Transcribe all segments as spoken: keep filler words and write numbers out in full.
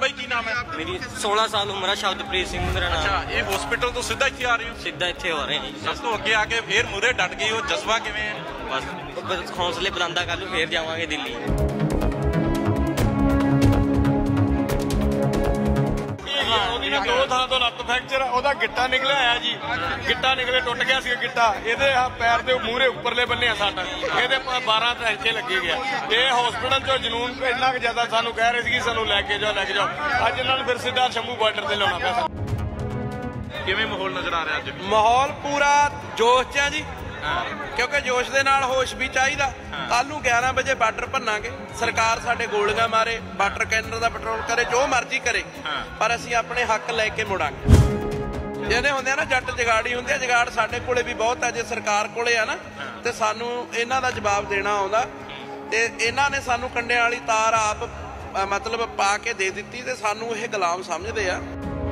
ਬਾਈ ਕੀ ਨਾਮ ਹੈ? ਮੇਰੀ सोलह साल उम्र है। शब्दप्रीत सिंह मेरा नाम। ਅੱਛਾ, ਇਹ ਹਸਪੀਟਲ ਤੋਂ ਸਿੱਧਾ ਇੱਥੇ ਆ ਰਹੇ ਹੋ? सीधा इत्थे हो रहे हैं। ਸਭ ਤੋਂ ਅੱਗੇ ਆ ਕੇ ਫੇਰ ਮੂਰੇ ਡਟ ਗਏ ਹੋ, ਜਜ਼ਬਾ ਕਿਵੇਂ ਹੈ? बस बस हौसले बुलंदा कर लो, फिर जावांगे दिल्ली। दो थां तो लत्त फ्रैक्चर ਉਹਦਾ ਗਿੱਟਾ ਨਿਕਲਿਆ ਆਇਆ ਜੀ। ਗਿੱਟਾ ਨਿਕਲੇ ਟੁੱਟ ਗਿਆ ਸੀ ਗਿੱਟਾ। ਇਹਦੇ ਆ ਪੈਰ ਦੇ ਮੂਹਰੇ ਉੱਪਰਲੇ ਬੰਨੇ ਆ ਸੱਟ। ਇਹਦੇ ਬਾਰਾਂ ਤਾਂ ਇੱਥੇ ਲੱਗੇ ਗਿਆ। ਇਹ ਹਸਪੀਟਲ ਚੋਂ ਜਨੂਨ ਇੰਨਾ ਕੁ ਜ਼ਿਆਦਾ ਸਾਨੂੰ ਕਹਿ ਰਹੇ ਸੀ ਕਿ ਸਾਨੂੰ ਲੈ ਕੇ ਜਾਓ ਲੈ ਕੇ ਜਾਓ। ਅੱਜ ਇਹਨਾਂ ਨੂੰ ਫਿਰ ਸਿੱਧਾ ਸ਼ੰਭੂ ਬਾਰਡਰ ਤੇ ਲਿਆਉਣਾ ਪਿਆ। ਕਿਵੇਂ ਮਾਹੌਲ ਨਜ਼ਰ ਆ ਰਿਹਾ ਅੱਜ? ਮਾਹੌਲ ਪੂਰਾ ਜੋਸ਼ 'ਚ ਆ ਜੀ, ਕਿਉਂਕਿ ਜੋਸ਼ ਦੇ ਨਾਲ ਹੋਸ਼ ਵੀ ਚਾਹੀਦਾ। ਕੱਲ ਨੂੰ ਗਿਆਰਾਂ ਵਜੇ ਬਾਰਡਰ ਭੰਨਾਂਗੇ। ਸਰਕਾਰ ਸਾਡੇ ਗੋਲੀਆਂ ਮਾਰੇ, ਵਾਟਰ ਕੈਨਰ ਦਾ ਪੈਟਰੋਲ ਕਰੇ, ਜੋ ਮਰਜ਼ੀ ਕਰੇ, ਪਰ ਅਸੀਂ ਆਪਣੇ ਹੱਕ ਲੈ ਕੇ ਮੁੜਾਂਗੇ। ਜਿਹਨੇ ਹੁੰਦੇ ਆ ਨਾ ਜੱਟ ਜਗਾੜੀ ਹੁੰਦੇ ਆ, ਜਗਾੜ ਸਾਡੇ ਕੋਲੇ ਵੀ ਬਹੁਤ ਆ। ਜੇ ਸਰਕਾਰ ਕੋਲੇ ਆ ਨਾ ਤੇ ਸਾਨੂੰ ਇਹਨਾਂ ਦਾ ਜਵਾਬ ਦੇਣਾ ਆਉਂਦਾ। ਤੇ ਇਹਨਾਂ ਨੇ ਸਾਨੂੰ ਕੰਡਿਆਂ ਵਾਲੀ ਤਾਰ ਆਪ ਮਤਲਬ ਪਾ ਕੇ ਦੇ ਦਿੱਤੀ ਤੇ ਸਾਨੂੰ ਇਹ ਗੁਲਾਮ ਸਮਝਦੇ ਆ।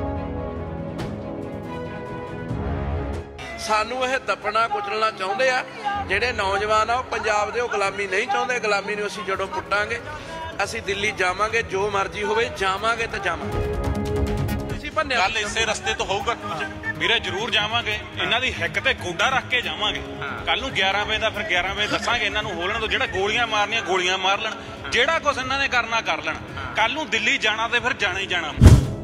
ਸਾਨੂੰ ਇਹ ਦੱਬਣਾ ਕੁਚਲਣਾ ਚਾਹੁੰਦੇ ਆ। ਜਿਹੜੇ ਨੌਜਵਾਨ ਆ ਉਹ ਪੰਜਾਬ ਦੇ, ਉਹ ਗੁਲਾਮੀ ਨਹੀਂ ਚਾਹੁੰਦੇ। ਗੁਲਾਮੀ ਨੂੰ ਅਸੀਂ ਜਦੋਂ ਪੁੱਟਾਂਗੇ, ਅਸੀਂ ਦਿੱਲੀ ਜਾਵਾਂਗੇ, ਜੋ ਮਰਜ਼ੀ ਹੋਵੇ ਜਾਵਾਂਗੇ ਤੇ ਜਾਵਾਂਗੇ। ਅਸੀਂ ਭੰਨਿਆ ਕੱਲ ਇਸੇ ਰਸਤੇ ਤੋਂ ਹੋਊਗਾ ਵੀਰੇ ਜ਼ਰੂਰ ਜਾਵਾਂਗੇ। ਇਹਨਾਂ ਦੀ ਹਿੱਕ ਤੇ ਗੋਡਾ ਰੱਖ ਕੇ ਜਾਵਾਂਗੇ। ਕੱਲ ਨੂੰ ਗਿਆਰਾਂ ਵਜੇ ਦਾ ਫਿਰ ਗਿਆਰਾਂ ਵਜੇ ਦੱਸਾਂਗੇ ਇਹਨਾਂ ਨੂੰ ਹੋਲਣ ਤੋਂ। ਜਿਹੜਾ ਗੋਲੀਆਂ ਮਾਰਨੀਆਂ ਗੋਲੀਆਂ ਮਾਰ ਲੈਣ, ਜਿਹੜਾ ਕੁਛ ਇਹਨਾਂ ਨੇ ਕਰਨਾ ਕਰ ਲੈਣ। ਕੱਲ ਨੂੰ ਦਿੱਲੀ ਜਾਣਾ ਤੇ ਫਿਰ ਜਾਣਾ ਹੀ ਜਾਣਾ।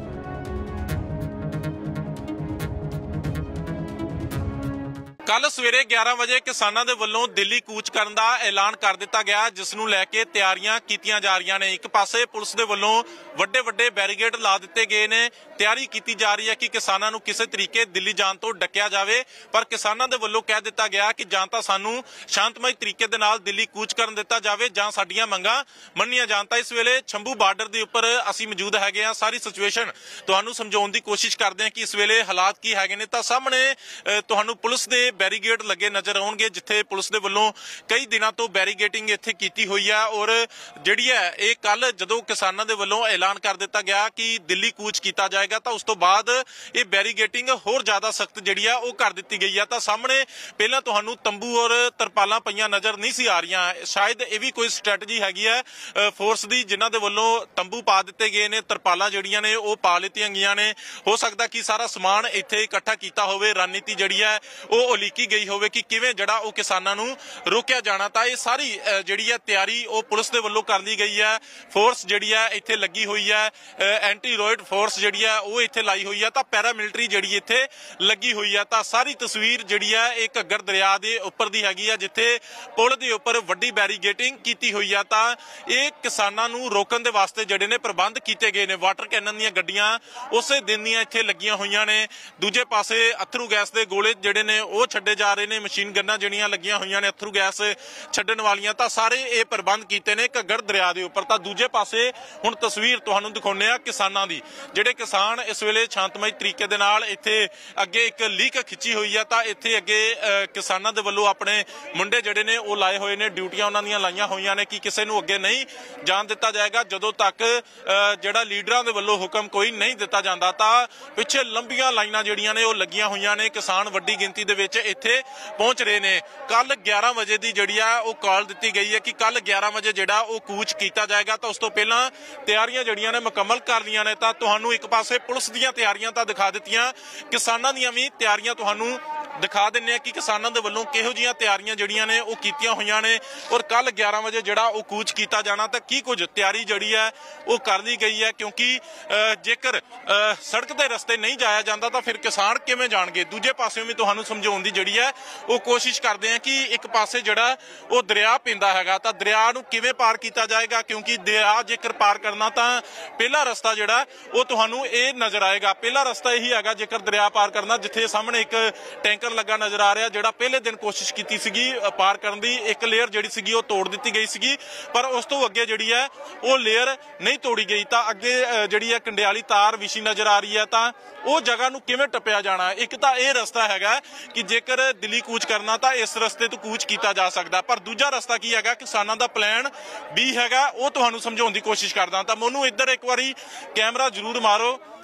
ਕੱਲ ਸਵੇਰੇ ਗਿਆਰਾਂ ਵਜੇ ਕਿਸਾਨਾਂ ਦੇ ਵੱਲੋਂ ਦਿੱਲੀ ਕੂਚ ਕਰਨ ਦਾ ਐਲਾਨ ਕਰ ਦਿੱਤਾ ਗਿਆ, ਜਿਸ ਨੂੰ ਲੈ ਕੇ ਤਿਆਰੀਆਂ ਕੀਤੀਆਂ ਜਾ ਰਹੀਆਂ ਨੇ। ਇੱਕ ਪਾਸੇ ਪੁਲਿਸ ਦੇ ਵੱਲੋਂ ਵੱਡੇ ਵੱਡੇ ਬੈਰੀਗੇਡ ਲਾ ਦਿੱਤੇ ਗਏ ਨੇ। ਤਿਆਰੀ ਕੀਤੀ ਜਾ ਰਹੀ ਹੈ ਕਿ ਕਿਸਾਨਾਂ ਨੂੰ ਕਿਸੇ ਤਰੀਕੇ ਦਿੱਲੀ ਜਾਣ ਤੋਂ ਡੱਕਿਆ ਜਾਵੇ, ਪਰ ਕਿਸਾਨਾਂ ਦੇ ਵੱਲੋਂ ਕਹਿ ਦਿੱਤਾ ਗਿਆ ਕਿ ਜਾਂ ਤਾਂ ਸਾਨੂੰ ਸ਼ਾਂਤਮਈ ਤਰੀਕੇ ਦੇ ਨਾਲ ਦਿੱਲੀ ਕੂਚ ਕਰਨ ਦਿੱਤਾ ਜਾਵੇ ਜਾਂ ਸਾਡੀਆਂ ਮੰਗਾਂ ਮੰਨੀਆਂ ਜਾਣ। ਤਾਂ ਇਸ ਵੇਲੇ ਸ਼ੰਭੂ ਬਾਰਡਰ ਦੇ ਉੱਪਰ ਅਸੀਂ ਮੌਜੂਦ ਹੈਗੇ ਆ। ਸਾਰੀ ਸਿਚੁਏਸ਼ਨ ਤੁਹਾਨੂੰ ਸਮਝਾਉਣ ਦੀ ਕੋਸ਼ਿਸ਼ ਕਰਦੇ ਹਾਂ ਕਿ ਇਸ ਵੇਲੇ ਹਾਲਾਤ ਕੀ ਹੈਗੇ ਨੇ। ਤਾਂ ਸਾਹਮਣੇ ਤੁਹਾਨੂੰ ਪੁਲਿਸ ਦੇ ਬੈਰੀਗੇਡ ਲੱਗੇ ਨਜ਼ਰ ਆਉਣਗੇ, ਜਿੱਥੇ ਪੁਲਿਸ ਦੇ ਵੱਲੋਂ ਕਈ ਦਿਨਾਂ ਤੋਂ ਬੈਰੀਗੇਟਿੰਗ ਇੱਥੇ ਕੀਤੀ ਹੋਈ ਹੈ। ਔਰ ਜਿਹੜੀ ਹੈ ਇਹ ਕੱਲ ਜਦੋਂ ਕਿਸਾਨਾਂ ਦੇ ਵੱਲੋਂ ਐਲਾਨ ਕਰ ਦਿੱਤਾ ਗਿਆ ਕਿ ਦਿੱਲੀ ਕੂਚ ਕੀਤਾ ਜਾਏਗਾ, ਤਾਂ ਉਸ ਤੋਂ ਬਾਅਦ ਇਹ ਬੈਰੀਗੇਟਿੰਗ ਹੋਰ ਜ਼ਿਆਦਾ ਸਖਤ ਜਿਹੜੀ ਆ ਉਹ ਕਰ ਦਿੱਤੀ ਗਈ ਆ। ਤਾਂ ਸਾਹਮਣੇ ਪਹਿਲਾਂ ਤੁਹਾਨੂੰ ਤੰਬੂ ਔਰ ਤਰਪਾਲਾਂ ਪਈਆਂ ਨਜ਼ਰ ਨਹੀਂ ਸੀ ਆ ਰਹੀਆਂ। ਸ਼ਾਇਦ ਇਹ ਵੀ ਕੋਈ ਸਟ੍ਰੈਟਜੀ ਹੈਗੀ ਹੈ ਫੋਰਸ ਦੀ, ਜਿਨ੍ਹਾਂ ਦੇ ਵੱਲੋਂ ਤੰਬੂ ਪਾ ਦਿੱਤੇ ਗਏ ਨੇ, ਤਰਪਾਲਾਂ ਜਿਹੜੀਆਂ ਨੇ ਉਹ ਪਾ ਲਿੱਤੀਆਂ ਗਈਆਂ ਨੇ। ਹੋ ਸਕਦਾ ਕਿ ਸਾਰਾ ਸਮਾਨ ਇੱਥੇ ਇਕੱਠਾ ਕੀਤਾ ਹੋਵੇ, ਰਣਨੀਤੀ ਜਿਹੜੀ ਹੈ ਉਹ ਕੀ ਗਈ ਹੋਵੇ ਕਿ ਕਿਵੇਂ ਜਿਹੜਾ ਉਹ ਕਿਸਾਨਾਂ ਨੂੰ ਰੋਕਿਆ ਜਾਣਾ। ਤਾਂ ਇਹ ਸਾਰੀ ਜਿਹੜੀ ਹੈ ਤਿਆਰੀ ਉਹ ਪੁਲਿਸ ਦੇ ਵੱਲੋਂ ਕਰ ਲਈ ਗਈ ਹੈ। ਫੋਰਸ ਜਿਹੜੀ ਹੈ ਇੱਥੇ ਲੱਗੀ ਹੋਈ ਹੈ, ਐਂਟੀ ਰੋਇਡ ਫੋਰਸ ਜਿਹੜੀ ਹੈ ਉਹ ਇੱਥੇ ਲਾਈ ਹੋਈ ਹੈ। ਤਾਂ ਪੈਰਾਮਿਲਟਰੀ ਜਿਹੜੀ ਇੱਥੇ ਲੱਗੀ ਹੋਈ ਹੈ। ਤਾਂ ਸਾਰੀ ਤਸਵੀਰ ਜਿਹੜੀ ਹੈ ਇਹ ਘੱਗਰ ਦਰਿਆ ਦੇ ਉੱਪਰ ਦੀ ਹੈਗੀ ਹੈ, ਜਿੱਥੇ ਪੁਲ ਦੇ ਉੱਪਰ ਵੱਡੀ ਬੈਰੀਗੇਟਿੰਗ ਕੀਤੀ ਹੋਈ ਹੈ। ਤਾਂ ਇਹ ਕਿਸਾਨਾਂ ਨੂੰ ਰੋਕਣ ਦੇ ਵਾਸਤੇ ਜਿਹੜੇ ਨੇ ਪ੍ਰਬੰਧ ਕੀਤੇ ਗਏ ਨੇ। ਵਾਟਰ ਕੈਨਨ ਦੀਆਂ ਗੱਡੀਆਂ ਉਸੇ ਦਿਨ ਦੀਆਂ ਇੱਥੇ ਲੱਗੀਆਂ ਹੋਈਆਂ ਨੇ। ਦੂਜੇ ਪਾਸੇ ਅਥਰੂ ਗੈਸ ਦੇ ਗੋਲੇ ਜਿਹੜੇ ਨੇ ਉਹ ਛੱਡੇ ਜਾ ਰਹੇ ਨੇ। ਮਸ਼ੀਨ ਗੰਨਾਂ ਜਿਹੜੀਆਂ ਲੱਗੀਆਂ ਹੋਈਆਂ ਨੇ ਅਥਰੂ ਗੈਸ ਛੱਡਣ ਵਾਲੀਆਂ। ਤਾਂ ਸਾਰੇ ਇਹ ਪ੍ਰਬੰਧ ਕੀਤੇ ਨੇ ਘੱਗਰ ਦਰਿਆ ਦੇ ਉੱਪਰ। ਤਾਂ ਦੂਜੇ ਪਾਸੇ ਹੁਣ ਤਸਵੀਰ ਤੁਹਾਨੂੰ ਦਿਖਾਉਂਦੇ ਆ ਕਿਸਾਨਾਂ ਦੀ। ਜਿਹੜੇ ਕਿਸਾਨ ਇਸ ਵੇਲੇ ਸ਼ਾਂਤਮਈ ਤਰੀਕੇ ਦੇ ਨਾਲ ਇੱਥੇ ਅੱਗੇ ਇੱਕ ਲੀਕ ਖਿੱਚੀ ਹੋਈ ਆ। ਤਾਂ ਇੱਥੇ ਅੱਗੇ ਕਿਸਾਨਾਂ ਦੇ ਵੱਲੋਂ ਆਪਣੇ ਮੁੰਡੇ ਜਿਹੜੇ ਨੇ ਉਹ ਲਾਏ ਹੋਏ ਨੇ, ਡਿਊਟੀਆਂ ਉਹਨਾਂ ਦੀਆਂ ਲਾਈਆਂ ਹੋਈਆਂ ਨੇ ਕਿ ਕਿਸੇ ਨੂੰ ਅੱਗੇ ਨਹੀਂ ਜਾਣ ਦਿੱਤਾ ਜਾਏਗਾ ਜਦੋਂ ਤੱਕ ਜਿਹੜਾ ਲੀਡਰਾਂ ਦੇ ਵੱਲੋਂ ਹੁਕਮ ਕੋਈ ਨਹੀਂ ਦਿੱਤਾ ਜਾਂਦਾ। ਤਾਂ ਪਿੱਛੇ ਲੰਬੀਆਂ ਲਾਈਨਾਂ ਜਿਹੜੀਆਂ ਨੇ ਉਹ ਲੱਗੀਆਂ ਹੋਈਆਂ ਨੇ। ਕਿਸਾਨ ਵੱਡੀ ਗਿਣਤੀ ਦੇ ਵਿੱਚ ਇੱਥੇ ਪਹੁੰਚ ਰਹੇ ਨੇ। ਕੱਲ ਗਿਆਰਾਂ ਵਜੇ ਦੀ ਜਿਹੜੀ ਆ ਉਹ ਕਾਲ ਦਿੱਤੀ ਗਈ ਹੈ ਕਿ ਕੱਲ ਗਿਆਰਾਂ ਵਜੇ ਜਿਹੜਾ ਉਹ ਕੂਚ ਕੀਤਾ ਜਾਏਗਾ। ਤਾਂ ਉਸ ਤੋਂ ਪਹਿਲਾਂ ਤਿਆਰੀਆਂ ਜਿਹੜੀਆਂ ਨੇ ਮੁਕੰਮਲ ਕਰ ਲਈਆਂ ਨੇ। ਤਾਂ ਤੁਹਾਨੂੰ ਇੱਕ ਪਾਸੇ ਪੁਲਿਸ ਦੀਆਂ ਤਿਆਰੀਆਂ ਤਾਂ ਦਿਖਾ ਦਿੱਤੀਆਂ, ਕਿਸਾਨਾਂ ਦੀਆਂ ਵੀ ਤਿਆਰੀਆਂ ਤੁਹਾਨੂੰ ਦਿਖਾ ਦਿੰਦੇ ਆ ਕਿ ਕਿਸਾਨਾਂ ਦੇ ਵੱਲੋਂ ਕਿਹੋ ਜਿਹੀਆਂ ਤਿਆਰੀਆਂ ਜਿਹੜੀਆਂ ਨੇ ਉਹ ਕੀਤੀਆਂ ਹੋਈਆਂ ਨੇ। ਔਰ ਕੱਲ ਗਿਆਰਾਂ ਵਜੇ ਜਿਹੜਾ ਉਹ ਕੂਚ ਕੀਤਾ ਜਾਣਾ, ਤਾਂ ਕੀ ਕੁਝ ਤਿਆਰੀ ਜਿਹੜੀ ਹੈ ਉਹ ਕਰ ਲਈ ਗਈ ਹੈ। ਕਿਉਂਕਿ ਜੇਕਰ ਸੜਕ ਦੇ ਰਸਤੇ ਨਹੀਂ ਜਾਇਆ ਜਾਂਦਾ ਤਾਂ ਫਿਰ ਕਿਸਾਨ ਕਿਵੇਂ ਜਾਣਗੇ। ਦੂਜੇ ਪਾਸਿਓਂ ਵੀ ਤੁਹਾਨੂੰ ਸਮਝਾਉਣ ਦੀ ਜਿਹੜੀ ਹੈ ਉਹ ਕੋਸ਼ਿਸ਼ ਕਰਦੇ ਆ ਕਿ ਇੱਕ ਪਾਸੇ ਜਿਹੜਾ ਉਹ ਦਰਿਆ ਪੈਂਦਾ ਹੈਗਾ, ਤਾਂ ਦਰਿਆ ਨੂੰ ਕਿਵੇਂ ਪਾਰ ਕੀਤਾ ਜਾਏਗਾ। ਕਿਉਂਕਿ ਦਰਿਆ ਜੇਕਰ ਪਾਰ ਕਰਨਾ ਤਾਂ ਪਹਿਲਾ ਰਸਤਾ ਜਿਹੜਾ ਉਹ ਤੁਹਾਨੂੰ ਇਹ ਨਜ਼ਰ ਆਏਗਾ। ਪਹਿਲਾ ਰਸਤਾ ਇਹੀ ਹੈਗਾ ਜੇਕਰ ਦਰਿਆ ਪਾਰ ਕਰਨਾ, ਜਿੱਥੇ ਸਾਹਮਣੇ ਇੱਕ ਟੈਂਕਰ ਲੱਗਾ ਨਜ਼ਰ ਆ ਰਿਹਾ, ਜਿਹੜਾ ਪਹਿਲੇ ਦਿਨ ਕੋਸ਼ਿਸ਼ ਕੀਤੀ ਸੀਗੀ ਪਾਰ ਕਰਨ ਦੀ। ਇੱਕ ਲੇਅਰ ਜਿਹੜੀ ਸੀਗੀ ਉਹ ਤੋੜ ਦਿੱਤੀ ਗਈ ਸੀਗੀ, ਪਰ ਉਸ ਤੋਂ ਅੱਗੇ ਜਿਹੜੀ ਹੈ ਉਹ ਲੇਅਰ ਨਹੀਂ ਤੋੜੀ ਗਈ। ਤਾਂ ਅੱਗੇ ਜਿਹੜੀ ਹੈ ਕੰਡਿਆਲੀ ਤਾਰ ਵਿਛੀ ਨਜ਼ਰ ਆ ਰਹੀ ਹੈ। ਤਾਂ ਉਹ ਜਗ੍ਹਾ ਨੂੰ ਕਿਵੇਂ ਟੱਪਿਆ ਜਾਣਾ। ਇੱਕ ਤਾਂ ਇਹ ਰਸਤਾ ਹੈਗਾ ਕਿ ਜੇਕਰ ਦਿੱਲੀ ਕੂਚ ਕਰਨਾ ਤਾਂ ਇਸ ਰਸਤੇ ਤੋਂ ਕੂਚ ਕੀਤਾ ਜਾ ਸਕਦਾ, ਪਰ ਦੂਜਾ ਰਸਤਾ ਕੀ ਹੈਗਾ, ਕਿਸਾਨਾਂ ਦਾ ਪਲਾਨ ਵੀ ਹੈਗਾ, ਉਹ ਤੁਹਾਨੂੰ ਸਮਝਾਉਣ ਦੀ ਕੋਸ਼ਿਸ਼ ਕਰਦਾ। ਤਾਂ ਮੈਨੂੰ ਇੱਧਰ ਇੱਕ ਵਾਰੀ ਕੈਮਰਾ ਜ਼ਰੂਰ ਮਾਰੋ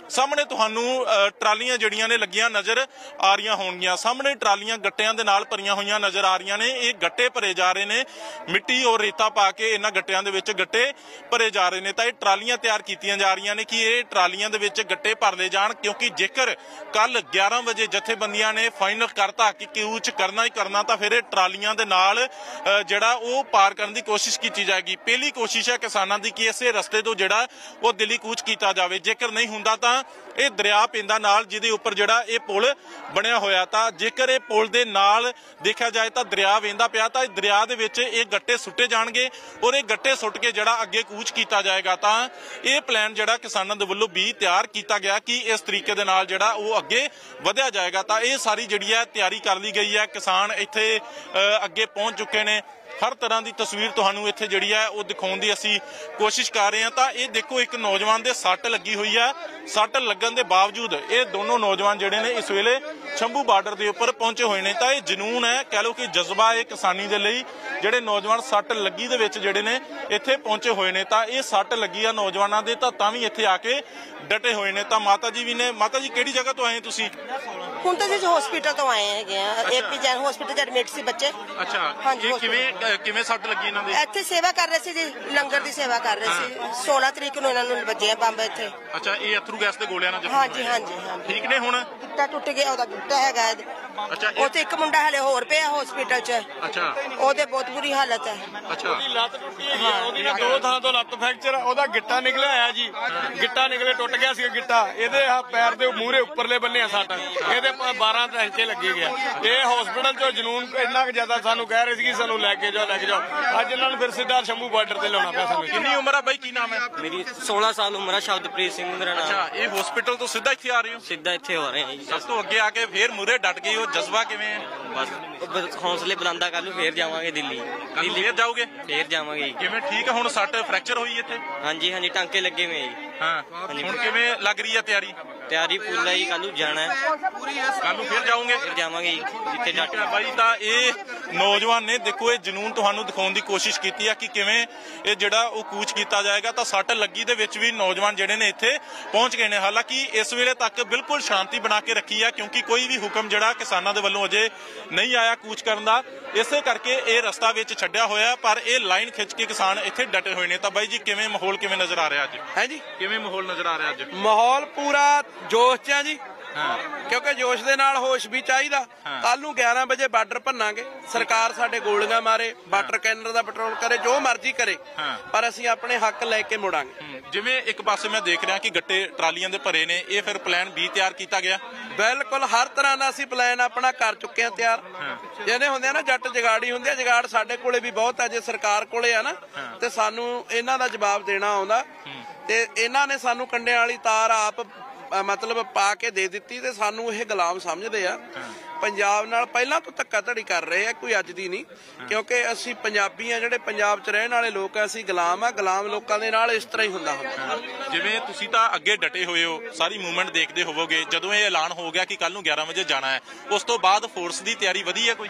ਸਾਹਮਣੇ ਤੁਹਾਨੂੰ ਅ, ਟਰਾਲੀਆਂ ਜਿਹੜੀਆਂ ਨੇ ਲੱਗੀਆਂ ਨਜ਼ਰ ਆ ਰਹੀਆਂ ਹੋਣਗੀਆਂ। ਸਾਹਮਣੇ ਟਰਾਲੀਆਂ ਗੱਟਿਆਂ ਦੇ ਨਾਲ ਭਰੀਆਂ ਹੋਈਆਂ ਨਜ਼ਰ ਆ ਰਹੀਆਂ ਨੇ। ਇਹ ਗੱਟੇ ਭਰੇ ਜਾ ਰਹੇ ਨੇ, ਮਿੱਟੀ ਔਰ ਰੇਤਾ ਪਾ ਕੇ ਇਹਨਾਂ ਗੱਟਿਆਂ ਦੇ ਵਿੱਚ ਗੱਟੇ ਭਰੇ ਜਾ ਰਹੇ ਨੇ। ਤਾਂ ਇਹ ਟਰਾਲੀਆਂ ਤਿਆਰ ਕੀਤੀਆਂ ਜਾ ਰਹੀਆਂ ਨੇ ਕਿ ਇਹ ਟਰਾਲੀਆਂ ਦੇ ਵਿੱਚ ਗੱਟੇ ਭਰ ਲਏ ਜਾਣ, ਕਿਉਂਕਿ ਜੇਕਰ ਕੱਲ ਗਿਆਰਾਂ ਵਜੇ ਜਥੇਬੰਦੀਆਂ ਨੇ ਫਾਈਨਲ ਕਰਤਾ ਕਿ ਕੂਚ ਕਰਨਾ ਹੀ ਕਰਨਾ ਤਾਂ ਫਿਰ ਇਹ ਟਰਾਲੀਆਂ ਦੇ ਨਾਲ ਅ, ਜਿਹੜਾ ਉਹ ਪਾਰ ਕਰਨ ਦੀ ਕੋਸ਼ਿਸ਼ ਕੀਤੀ ਜਾਏਗੀ। ਪਹਿਲੀ ਕੋਸ਼ਿਸ਼ ਹੈ ਕਿਸਾਨਾਂ ਦੀ ਕਿ ਇਸੇ ਰਸਤੇ ਤੋਂ ਜਿਹੜਾ ਉਹ ਦਿੱਲੀ ਕੂਚ ਕੀਤਾ ਜਾਵੇ। ਜੇਕਰ ਨਹੀਂ ਹੁੰਦਾ ਤਾਂ ਇਹ ਦਰਿਆ ਪੈਂਦਾ ਨਾਲ, ਜਿਹਦੇ ਉੱਪਰ ਜਿਹੜਾ ਇਹ ਪੁਲ ਬਣਿਆ ਹੋਇਆ। ਤਾਂ ਜੇਕਰ ਇਹ ਪੁਲ ਦੇ ਨਾਲ ਦੇਖਿਆ ਜਾਏ ਤਾਂ ਦਰਿਆ ਵਹਿੰਦਾ ਪਿਆ, ਤਾਂ ਇਹ ਦਰਿਆ ਦੇ ਵਿੱਚ ਇਹ ਗੱਟੇ ਸੁੱਟੇ ਜਾਣਗੇ ਔਰ ਇਹ ਗੱਟੇ ਸੁੱਟ ਕੇ ਜਿਹੜਾ ਅੱਗੇ ਕੂਚ ਕੀਤਾ ਜਾਏਗਾ। ਤਾਂ ਇਹ ਪਲਾਨ ਜਿਹੜਾ ਕਿਸਾਨਾਂ ਦੇ ਵੱਲੋਂ ਵੀ ਤਿਆਰ ਕੀਤਾ ਗਿਆ ਕਿ ਇਸ ਤਰੀਕੇ ਦੇ ਨਾਲ ਜਿਹੜਾ ਉਹ ਅੱਗੇ ਵਧਿਆ ਜਾਏਗਾ। ਤਾਂ ਇਹ ਸਾਰੀ ਜਿਹੜੀ ਹੈ ਤਿਆਰੀ ਕਰ ਲਈ ਗਈ ਹੈ। ਕਿਸਾਨ ਇੱਥੇ ਅ, ਅੱਗੇ ਪਹੁੰਚ ਚੁੱਕੇ ਨੇ। ਹਰ ਤਰ੍ਹਾਂ ਦੀ ਤਸਵੀਰ ਤੁਹਾਨੂੰ ਇੱਥੇ ਜਿਹੜੀ ਹੈ ਉਹ ਦਿਖਾਉਣ ਦੀ ਅਸੀਂ ਕੋਸ਼ਿਸ਼ ਕਰ ਰਹੇ ਹਾਂ। ਤਾਂ ਇਹ ਦੇਖੋ, ਇੱਕ ਨੌਜਵਾਨ ਦੇ ਸੱਟ ਲੱਗੀ ਹੋਈ ਹੈ। ਸੱਟ ਲੱਗਣ ਦੇ ਬਾਵਜੂਦ ਇਹ ਦੋਨੋਂ ਨੌਜਵਾਨ ਜਿਹੜੇ ਨੇ ਇਸ ਵੇਲੇ ਸ਼ੰਭੂ ਬਾਰਡਰ ਦੇ ਉੱਪਰ ਪਹੁੰਚੇ ਹੋਏ ਨੇ। ਤਾਂ ਇਹ ਜਨੂਨ ਹੈ, ਕਹਿ ਲਓ ਕਿ ਜਜ਼ਬਾ ਹੈ ਕਿਸਾਨੀ ਦੇ ਲਈ। ਜਿਹੜੇ ਨੌਜਵਾਨ ਸੱਟ ਲੱਗੀ ਦੇ ਵਿੱਚ ਜਿਹੜੇ ਨੇ ਇੱਥੇ ਪਹੁੰਚੇ ਹੋਏ ਨੇ। ਤਾਂ ਇਹ ਸੱਟ ਲੱਗੀ ਆ ਨੌਜਵਾਨਾਂ ਦੇ, ਤਾਂ ਤਾਂ ਵੀ ਇੱਥੇ ਆ ਕੇ ਡਟੇ ਹੋਏ ਨੇ। ਤਾਂ ਮਾਤਾ ਜੀ ਵੀ ਨੇ। ਮਾਤਾ ਜੀ, ਕਿਹੜੀ ਜਗ੍ਹਾ ਤੋਂ ਆਏ ਤੁਸੀਂ? ਹੁਣ ਤਾਂ ਅਸੀਂ ਹਸਪੀਟਲ ਤੋਂ ਆਏ ਹੈਗੇ ਆ। ਏਪੀ ਜੈਨ ਹਸਪੀਟਲ ਚ ਐਡਮਿਟ ਸੀ ਬੱਚੇ। ਅੱਛਾ, ਹਾਂਜੀ, ਇਹ ਕਿਵੇਂ ਕਿਵੇਂ ਸੱਟ ਲੱਗੀ ਇਹਨਾਂ ਦੇ? ਇੱਥੇ ਸੇਵਾ ਕਰ ਰਹੇ ਸੀ ਜੀ, ਲੰਗਰ ਦੀ ਸੇਵਾ ਕਰ ਰਹੇ ਸੀ। ਸੋਲਾਂ ਤਰੀਕ ਨੂੰ ਇਹਨਾਂ ਨੂੰ ਵੱਜੇ ਆ ਬੰਬ ਇੱਥੇ। ਅੱਛਾ, ਇਹ ਅਥਰੂ ਗੈਸ ਦੇ ਗੋਲਿਆਂ ਨਾਲ ਜ਼ਖਮੀ ਹਾਂਜੀ ਹੋਏ। ਹਾਂਜੀ ਹਾਂਜੀ। ਠੀਕ ਨੇ ਹੁਣ? ਗਿੱਟਾ ਟੁੱਟ ਗਿਆ, ਉਹਦਾ ਗਿੱਟਾ ਹੈਗਾ। ਅੱਛਾ, ਇਹ- ਉੱਥੇ ਇੱਕ ਮੁੰਡਾ ਹਲੇ ਹੋਰ ਪਿਆ ਹਸਪੀਟਲ ਚ। ਅੱਛਾ ਉਹਦੇ ਬਹੁਤ ਬੁਰੀ ਹਾਲਤ ਹੈ। ਅੱਛਾ ਉਹਦੀ ਲੱਤ ਟੁੱਟੀ ਹੈਗੀ ਆ, ਉਹਦੀ ਨਾ ਦੋ ਥਾਂ ਤੋਂ ਲੱਤ ਫ੍ਰੈਕਚਰ, ਉਹਦਾ ਗਿੱਟਾ ਨਿਕਲਿਆ ਆ ਜੀ। ਗਿੱਟਾ ਨਿਕਲੇ ਟੁੱਟ ਗਿਆ ਸੀ ਗਿੱਟਾ। ਇਹਦੇ ਆ ਪੈਰ ਦੇ ਮੂਹਰੇ ਉੱਪਰਲੇ ਬੰਨੇ ਆ ਸੱਟ, ਇਹਦੇ ਬਾਰਾਂ ਟੈਂਕੇ ਲੱਗੇ ਗਿਆ। ਇਹ ਹਸਪੀਟਲ ਚੋਂ ਜਨੂਨ ਇੰਨਾ ਕੁ ਜ਼ਿਆਦਾ ਸਾਨੂੰ ਕਹਿ ਰਹੇ ਸੀ ਕਿ ਸਾਨੂੰ ਲੈ ਕੇ ਜਾਓ ਲੈ ਕੇ ਜਾਓ। ਅੱਜ ਇਹਨਾਂ ਨੂੰ ਫਿਰ ਸਿੱਧਾ ਸ਼ੰਭੂ ਬਾਰਡਰ ਤੇ ਲਾਉਣਾ ਪਿਆ ਸਾਨੂੰ। ਕਿੰਨੀ ਉਮਰ ਆ ਬਾਈ? ਕੀ ਨਾਮ ਹੈ? ਮੇਰੀ ਸੋਲਾਂ ਸਾਲ ਉਮਰ ਆ। ਸ਼ਬਦਪ੍ਰੀਤ ਸਿੰਘ ਮੇਰਾ ਨਾਮ। ਅੱਛਾ, ਇਹ ਹਸਪੀਟਲ ਤੋਂ ਸਿੱਧਾ ਇੱਥੇ ਆ ਰਹੇ ਹੋ? ਸਿੱਧਾ ਇੱਥੇ ਹੋ ਰਹੇ ਹਾਂ ਜੀ। ਸਭ ਤੋਂ ਅੱਗੇ ਆ ਕੇ ਫੇਰ ਮੂਰੇ ਡਟ ਗਏ ਹੋ, ਜਜ਼ਬਾ ਕਿਵੇਂ ਹੈ? ਬਸ ਬਸ ਹੌਸਲੇ ਬੁਲੰਦਾ, ਕੱਲ ਨੂੰ ਫੇਰ ਜਾਵਾਂਗੇ ਦਿੱਲੀ। ਕੱਲ ਫੇਰ ਜਾਓਗੇ? ਫੇਰ ਜਾਵਾਂਗੇ ਜੀ। ਕਿਵੇਂ ਠੀਕ ਹੈ ਹੁਣ? ਸੱਟ ਫ੍ਰੈਕਚਰ ਹੋਈ ਇੱਥੇ? ਹਾਂਜੀ ਹਾਂਜੀ, ਟਾਂਕੇ ਲੱਗੇ ਹੋਏ ਜੀ। ਹਾਂ, ਹੁਣ ਕਿਵੇਂ ਲੱਗ ਰਹੀ ਹੈ ਤਿਆਰੀ? ਤਿਆਰੀ ਫੁੱਲ ਹੈ ਜੀ। ਕੱਲ ਨੂੰ ਜਾਣਾ ਹੈ, ਕੱਲ ਨੂੰ ਫੇਰ ਜਾਓਗੇ? ਫੇਰ ਜਾਵਾਂਗੇ ਜੀ ਜਿੱਥੇ ਠੀਕ ਹੈ ਜੱਟ। ਬਾਈ, ਤਾਂ ਇਹ ਨੌਜਵਾਨ ਨੇ ਦੇਖੋ, ਇਹ ਜਨੂਨ ਤੁਹਾਨੂੰ ਦਿਖਾਉਣ ਦੀ ਕੋਸ਼ਿਸ਼ ਕੀਤੀ ਆ ਕਿ ਕਿਵੇਂ ਇਹ ਜਿਹੜਾ ਉਹ ਕੂਚ ਕੀਤਾ ਜਾਏਗਾ। ਤਾਂ ਸੱਟ ਲੱਗੀ ਦੇ ਵਿੱਚ ਵੀ ਨੌਜਵਾਨ ਜਿਹੜੇ ਨੇ ਇੱਥੇ ਪਹੁੰਚ ਗਏ ਨੇ। ਹਾਲਾਂਕਿ ਇਸ ਵੇਲੇ ਤੱਕ ਬਿਲਕੁਲ ਸ਼ਾਂਤੀ ਬਣਾ ਕੇ ਰੱਖੀ ਆ, ਕਿਉਂਕਿ ਕੋਈ ਵੀ ਹੁਕਮ ਜਿਹੜਾ ਕਿਸਾਨਾਂ ਦੇ ਵੱਲੋਂ ਅਜੇ ਨਹੀਂ ਆਇਆ ਕੂਚ ਕਰਨ ਦਾ। ਇਸੇ ਕਰਕੇ ਇਹ ਰਸਤਾ ਵਿੱਚ ਛੱਡਿਆ ਹੋਇਆ, ਪਰ ਇਹ ਲਾਈਨ ਖਿੱਚ ਕੇ ਕਿਸਾਨ ਇੱਥੇ ਡਟੇ ਹੋਏ ਨੇ। ਤਾਂ ਬਾਈ ਜੀ, ਕਿਵੇਂ ਮਾਹੌਲ ਕਿਵੇਂ ਨਜ਼ਰ ਆ ਰਿਹਾ ਅੱਜ? ਹੈ ਜੀ, ਕਿਵੇਂ ਮਾਹੌਲ ਨਜ਼ਰ ਆ ਰਿਹਾ ਅੱਜ? ਮਾਹੌਲ ਪੂਰਾ ਜੋਸ਼ 'ਚ ਆ ਜੀ। ਹਾਂ, ਕਿਉਂਕਿ ਜੋਸ਼ ਦੇ ਨਾਲ ਹੋਸ਼ ਵੀ ਚਾਹੀਦਾ। ਕੱਲ ਨੂੰ ਗਿਆਰਾਂ ਵਜੇ ਬਾਰਡਰ ਭੰਨਾਂਗੇ। ਸਰਕਾਰ ਸਾਡੇ ਗੋਲੀਆਂ ਮਾਰੇ, ਵਾਟਰ ਕੈਨਰ ਦਾ ਪੈਟਰੋਲ ਕਰੇ, ਜੋ ਮਰਜ਼ੀ ਕਰੇ, ਪਰ ਅਸੀਂ ਆਪਣੇ ਹੱਕ ਲੈ ਕੇ ਮੁੜਾਂਗੇ। ਜਿਵੇਂ ਇੱਕ ਪਾਸੇ ਮੈਂ ਦੇਖ ਰਿਹਾ ਕਿ ਗੱਟੇ ਟਰਾਲੀਆਂ ਦੇ ਭਰੇ ਨੇ, ਇਹ ਫਿਰ ਪਲਾਨ ਵੀ ਤਿਆਰ ਕੀਤਾ ਗਿਆ? ਬਿਲਕੁਲ ਹਰ ਤਰ੍ਹਾਂ ਦਾ ਅਸੀਂ ਪਲਾਨ ਆਪਣਾ ਕਰ ਚੁੱਕੇ ਹਾਂ ਤਿਆਰ। ਜਿਹਨੇ ਹੁੰਦੇ ਆ ਨਾ ਜੱਟ ਜਗਾੜੀ ਹੁੰਦੇ ਆ, ਜਗਾੜ ਸਾਡੇ ਕੋਲੇ ਵੀ ਬਹੁਤ ਆ। ਜੇ ਸਰਕਾਰ ਕੋਲੇ ਆ ਨਾ ਤੇ ਸਾਨੂੰ ਇਹਨਾਂ ਦਾ ਜਵਾਬ ਦੇਣਾ ਆਉਂਦਾ। ਤੇ ਇਹਨਾਂ ਨੇ ਸਾਨੂੰ ਕੰਡਿਆਂ ਵਾਲੀ ਤਾਰ ਆਪ ਮਤਲਬ ਪਾ ਕੇ ਦੇ ਦਿੱਤੀ ਤੇ ਸਾਨੂੰ ਇਹ ਗੁਲਾਮ ਸਮਝਦੇ ਆ। ਪੰਜਾਬ ਨਾਲ ਪਹਿਲਾਂ ਤੋਂ ਧੱਕਾ ਧੜੀ ਕਰ ਰਹੇ ਆ, ਕੋਈ ਅੱਜ ਦੀ ਨਹੀਂ। ਕਿਉਂਕਿ ਅਸੀਂ ਪੰਜਾਬੀ ਆ, ਜਿਹੜੇ ਪੰਜਾਬ 'ਚ ਰਹਿਣ ਵਾਲੇ ਲੋਕ ਆ, ਅਸੀਂ ਗੁਲਾਮ ਆ। ਗੁਲਾਮ ਲੋਕਾਂ ਦੇ ਨਾਲ ਇਸ ਤਰ੍ਹਾਂ ਹੀ ਹੁੰਦਾ ਹੁੰਦਾ। ਜਿਵੇਂ ਤੁਸੀਂ ਤਾਂ ਅੱਗੇ ਡਟੇ ਹੋਏ ਹੋ, ਸਾਰੀ ਮੂਵਮੈਂਟ ਦੇਖਦੇ ਹੋਵੋਗੇ। ਜਦੋਂ ਇਹ ਐਲਾਨ ਹੋ ਗਿਆ ਕਿ ਕੱਲ ਨੂੰ ਗਿਆਰਾਂ ਵਜੇ ਜਾਣਾ ਹੈ, ਉਸ ਤੋਂ ਬਾਅਦ ਫੋਰਸ ਦੀ ਤਿਆਰੀ ਵਧੀ ਹੈ ਕੋਈ?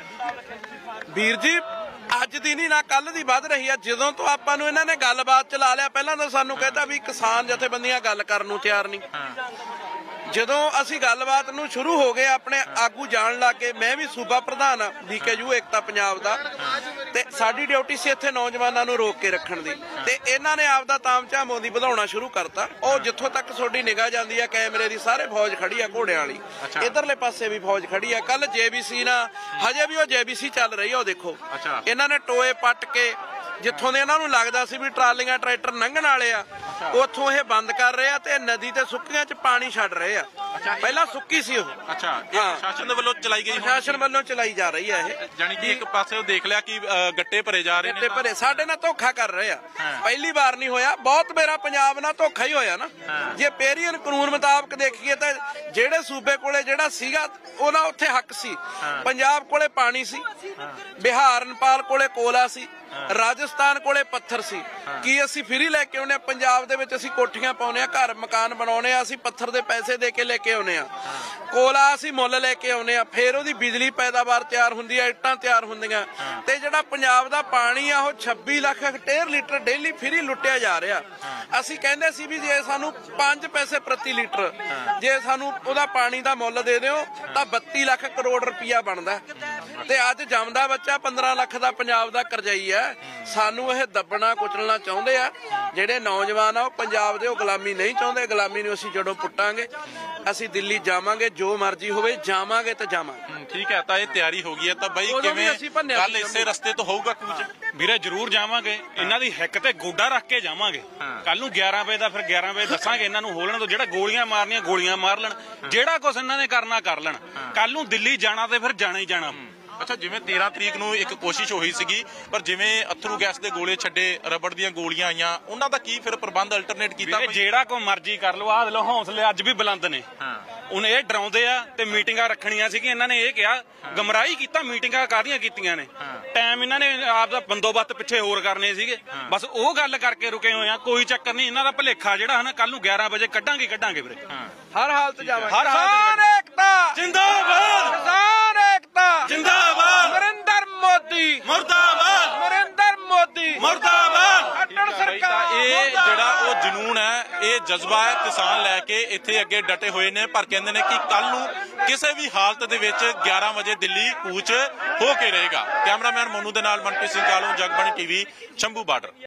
ਵੀਰ ਜੀ, ਅੱਜ ਦੀ ਨਹੀਂ ਨਾ ਕੱਲ ਦੀ ਵੱਧ ਰਹੀ ਆ। ਜਦੋਂ ਤੋਂ ਆਪਾਂ ਨੂੰ ਇਹਨਾਂ ਨੇ ਗੱਲਬਾਤ ਚਲਾ ਲਿਆ, ਪਹਿਲਾਂ ਤਾਂ ਸਾਨੂੰ ਕਹਿੰਦਾ ਵੀ ਕਿਸਾਨ ਜਥੇਬੰਦੀਆਂ ਗੱਲ ਕਰਨ ਨੂੰ ਤਿਆਰ ਨਹੀਂ। ਜਦੋਂ ਅਸੀਂ ਗੱਲਬਾਤ ਨੂੰ ਸ਼ੁਰੂ ਹੋ ਗਏ, ਆਪਣੇ ਆਗੂ ਜਾਣ ਲੱਗੇ। ਮੈਂ ਵੀ ਸੂਬਾ ਪ੍ਰਧਾਨ ਆ ਬੀਕੇਯੂ ਏਕਤਾ ਪੰਜਾਬ ਦਾ, ਤੇ ਸਾਡੀ ਡਿਊਟੀ ਸੀ ਇੱਥੇ ਨੌਜਵਾਨਾਂ ਨੂੰ ਰੋਕ ਕੇ ਰੱਖਣ ਦੀ। ਤੇ ਇਹਨਾਂ ਨੇ ਆਪਦਾ ਤਾਮਝਾਮ ਉਹਦੀ ਵਧਾਉਣਾ ਸ਼ੁਰੂ ਕਰਤਾ। ਉਹ ਜਿੱਥੋਂ ਤੱਕ ਤੁਹਾਡੀ ਨਿਗਾਹ ਜਾਂਦੀ ਆ ਕੈਮਰੇ ਦੀ, ਸਾਰੇ ਫੌਜ ਖੜੀ ਆ ਘੋੜਿਆਂ ਵਾਲੀ। ਇਧਰਲੇ ਪਾਸੇ ਵੀ ਫੌਜ ਖੜੀ ਆ। ਕੱਲ ਜੇਬੀਸੀ ਨਾਲ ਹਜੇ ਵੀ ਉਹ ਜੇਬੀਸੀ ਚੱਲ ਰਹੀ ਆ। ਉਹ ਦੇਖੋ, ਇਹਨਾਂ ਨੇ ਟੋਏ ਪੱਟ ਕੇ ਜਿੱਥੋਂ ਦੇ ਇਹਨਾਂ ਨੂੰ ਲੱਗਦਾ ਸੀ ਵੀ ਟਰਾਲੀਆਂ ਟਰੈਕਟਰ ਲੰਘਣ ਵਾਲੇ ਆ, ਉੱਥੋਂ ਇਹ ਬੰਦ ਕਰ ਰਹੇ ਆ ਤੇ ਨਦੀ ਤੇ ਸੁੱਕੀਆਂ 'ਚ ਪਾਣੀ ਛੱਡ ਰਹੇ ਆ। ਪਹਿਲਾਂ ਸੁੱਕੀ ਸੀ ਉਹ। ਅੱਛਾ, ਇਹ ਪ੍ਰਸ਼ਾਸਨ ਦੇ ਵੱਲੋਂ ਚਲਾਈ ਗਈ? ਪ੍ਰਸ਼ਾਸਨ ਵੱਲੋਂ ਚਲਾਈ ਜਾ ਰਹੀ ਆ ਇਹ। ਜਾਨੀ ਕਿ ਇੱਕ ਪਾਸੇ ਉਹ ਦੇਖ ਲਿਆ ਕਿ ਗੱਟੇ ਭਰੇ ਜਾ ਰਹੇ ਨੇ, ਗੱਟੇ ਭਰੇ ਸਾਡੇ ਨਾਲ ਧੋਖਾ ਕਰ ਰਹੇ ਆ। ਪਹਿਲੀ ਵਾਰ ਨਹੀਂ ਹੋਇਆ, ਬਹੁਤ ਮੇਰਾ ਪੰਜਾਬ ਨਾਲ ਧੋਖਾ ਹੀ ਹੋਇਆ ਨਾ। ਜੇ ਪੇਰੀਅਨ ਕਾਨੂੰਨ ਮੁਤਾਬਕ ਦੇਖੀਏ ਤਾਂ ਜਿਹੜੇ ਸੂਬੇ ਕੋਲੇ ਜਿਹੜਾ ਸੀਗਾ ਉਹਨਾਂ ਉੱਥੇ ਹੱਕ ਸੀ। ਪੰਜਾਬ ਕੋਲੇ ਪਾਣੀ ਸੀ, ਬਿਹਾਰ ਨੇਪਾਲ ਕੋਲੇ ਕੋਲਾ ਸੀ, ਰਾਜਸਥਾਨ ਕੋਲੇ ਪੱਥਰ ਸੀ। ਕੀ ਅਸੀਂ ਫਰੀ ਲੈ ਕੇ ਆਉਨੇ? ਪੰਜਾਬ ਦੇ ਵਿੱਚ ਅਸੀਂ ਕੋਠੀਆਂ ਪਾਉਨੇ ਆ, ਘਰ ਮਕਾਨ ਬਣਾਉਨੇ ਆ, ਅਸੀਂ ਪੱਥਰ ਦੇ ਪੈਸੇ ਦੇ ਕੇ ਲੈ ਕੇ ਆਉਨੇ ਆ। ਕੋਲਾ ਅਸੀਂ ਮੁੱਲ ਲੈ ਕੇ ਆਉਨੇ ਆ, ਫਿਰ ਉਹਦੀ ਬਿਜਲੀ ਪੈਦਾਵਾਰ ਤਿਆਰ ਹੁੰਦੀ ਆ, ਇੱਟਾਂ ਤਿਆਰ ਹੁੰਦੀਆਂ, ਤੇ ਜਿਹੜਾ ਪੰਜਾਬ ਦਾ ਪਾਣੀ ਆ ਉਹ ਛੱਬੀ lakh hectare litre daily free ਲੁੱਟਿਆ ਜਾ ਰਿਹਾ। ਅਸੀਂ ਕਹਿੰਦੇ ਸੀ ਵੀ ਜੇ ਸਾਨੂੰ ਪੰਜ ਪੈਸੇ ਪ੍ਰਤੀ ਲੀਟਰ ਜੇ ਸਾਨੂੰ ਉਹਦਾ ਪਾਣੀ ਦਾ ਮੁੱਲ ਦੇ ਦਿਓ ਤਾਂ ਬੱਤੀ ਲੱਖ ਕਰੋੜ ਰੁਪਇਆ ਬਣਦਾ, ਤੇ ਅੱਜ ਜੰਮਦਾ ਬੱਚਾ ਪੰਦਰਾਂ ਲੱਖ ਦਾ ਪੰਜਾਬ ਦਾ ਕਰਜ਼ਾਈ ਆ। ਸਾਨੂੰ ਇਹ ਦੱਬਣਾ ਕੁਚਲਣਾ ਚਾਹੁੰਦੇ ਆ। ਜਿਹੜੇ ਨੌਜਵਾਨ ਆ ਉਹ ਪੰਜਾਬ ਦੇ ਉਹ ਗੁਲਾਮੀ ਨਹੀਂ ਚਾਹੁੰਦੇ। ਗੁਲਾਮੀ ਨੂੰ ਅਸੀਂ ਜਦੋਂ ਪੁੱਟਾਂਗੇ ਅਸੀਂ ਦਿੱਲੀ ਜਾਵਾਂਗੇ, ਜੋ ਮਰਜ਼ੀ ਹੋਵੇ ਜਾਵਾਂਗੇ ਤੇ ਜਾਵਾਂਗੇ। ਠੀਕ ਹੈ, ਤਾਂ ਇਹ ਤਿਆਰੀ ਹੋ ਗਈ ਹੈ, ਤਾਂ ਬਾਈ ਕਿਵੇਂ ਕੱਲ ਇਸੇ ਰਸਤੇ ਤੋਂ ਹੋਊਗਾ ਕੂਚ? ਵੀਰੇ ਜ਼ਰੂਰ ਜਾਵਾਂਗੇ, ਇਹਨਾਂ ਦੀ ਹਿੱਕ ਤੇ ਗੋਡਾ ਰੱਖ ਕੇ ਜਾਵਾਂਗੇ। ਕੱਲ ਨੂੰ ਗਿਆਰਾਂ ਵਜੇ ਦਾ ਫਿਰ ਗਿਆਰਾਂ ਵਜੇ ਦੱਸਾਂਗੇ ਇਹਨਾਂ ਨੂੰ ਹੋਲਣ ਤੋਂ, ਜਿਹੜਾ ਗੋਲੀਆਂ ਮਾਰਨੀਆਂ ਗੋਲੀਆਂ ਮਾਰ ਲੈਣ, ਜਿਹੜਾ ਕੁਝ ਇਹਨਾਂ ਨੇ ਕਰਨਾ ਕਰ ਲੈਣ। ਕੱਲ ਨੂੰ ਦਿੱਲੀ ਜਾਣਾ ਤੇ ਫਿਰ ਜਾਣਾ ਹੀ ਜਾਣਾ। ਅੱਛਾ, ਜਿਵੇਂ ਤੇਰਾਂ ਤਰੀਕ ਨੂੰ ਇੱਕ ਕੋਸ਼ਿਸ਼ ਹੋਈ ਸੀਗੀ, ਪਰ ਜਿਵੇਂ ਅਥਰੂ ਗੈਸ ਦੇ ਗੋਲੇ ਛੱਡੇ, ਰਬੜ ਦੀਆਂ ਗੋਲੀਆਂ ਆਈਆਂ, ਉਹਨਾਂ ਦਾ ਕੀ ਫਿਰ ਪ੍ਰਬੰਧ ਅਲਟਰਨੇਟ ਕੀਤਾ? ਜਿਹੜਾ ਕੋਈ ਮਰਜ਼ੀ ਕਰ ਲਓ, ਆਹ ਲੋ ਹੌਸਲੇ ਅੱਜ ਵੀ ਬੁਲੰਦ ਨੇ। ਹੁਣ ਇਹ ਡਰਾਉਂਦੇ ਆ ਤੇ ਮੀਟਿੰਗਾਂ ਰੱਖਣੀਆਂ ਸੀਗੀਆਂ, ਇਹਨਾਂ ਨੇ ਇਹ ਕਿਹਾ ਗਮਰਾਹੀ ਕੀਤਾ। ਮੀਟਿੰਗਾਂ ਕਾਹਦੀਆਂ ਕੀਤੀਆਂ ਨੇ? ਟਾਈਮ ਇਹਨਾਂ ਨੇ ਆਪ ਦਾ ਬੰਦੋਬਸਤ ਪਿੱਛੇ ਹੋਰ ਕਰਨੇ ਸੀਗੇ, ਬਸ ਉਹ ਗੱਲ ਕਰਕੇ ਰੁਕੇ ਹੋਏ ਆ। ਕੋਈ ਚੱਕਰ ਨਹੀਂ, ਇਹਨਾਂ ਦਾ ਭੁਲੇਖਾ ਜਿਹੜਾ ਹੈ ਨਾ ਕੱਲ ਨੂੰ ਗਿਆਰਾਂ ਵਜੇ ਕੱਢਾਂਗੇ ਕੱਢਾਂਗੇ ਵੀਰੇ, ਹਰ ਹਾਲਤ ਜਾਵਾਂਗੇ। ਹਰ ਹਾਲਤ ਏਕਤਾ ਜਿੰਦਾਬਾਦ, ਕਿਸਾਨ ਏਕਤਾ ਜਿੰਦਾਬਾਦ, ਨਰਿੰਦਰ ਮੋਦੀ ਮੁਰਦਾਬਾਦ, ਨਰਿੰਦਰ ਮੋਦੀ ਮੁਰਦਾਬਾਦ। ਅਟਲ ਸਰਕਾਰ। ਇਹ ਜਿਹੜਾ ਉਹ ਜਨੂਨ ਹੈ, ਇਹ ਜਜ਼ਬਾ ਹੈ, ਕਿਸਾਨ ਲੈ ਕੇ ਇੱਥੇ ਅੱਗੇ ਡਟੇ ਹੋਏ ਨੇ, ਪਰ ਕਹਿੰਦੇ ਨੇ ਕਿ ਕੱਲ ਨੂੰ ਕਿਸੇ ਵੀ ਹਾਲਤ ਦੇ ਵਿੱਚ ਗਿਆਰਾਂ ਵਜੇ ਦਿੱਲੀ ਕੂਚ ਹੋ ਕੇ ਰਹੇਗਾ। ਕੈਮਰਾਮੈਨ ਮੋਨੂ ਦੇ ਨਾਲ ਮਨਪ੍ਰੀਤ ਸਿੰਘ ਕਾਲੂ, ਜਗਬਾਣੀ ਟੀਵੀ, ਸ਼ੰਭੂ ਬਾਰਡਰ।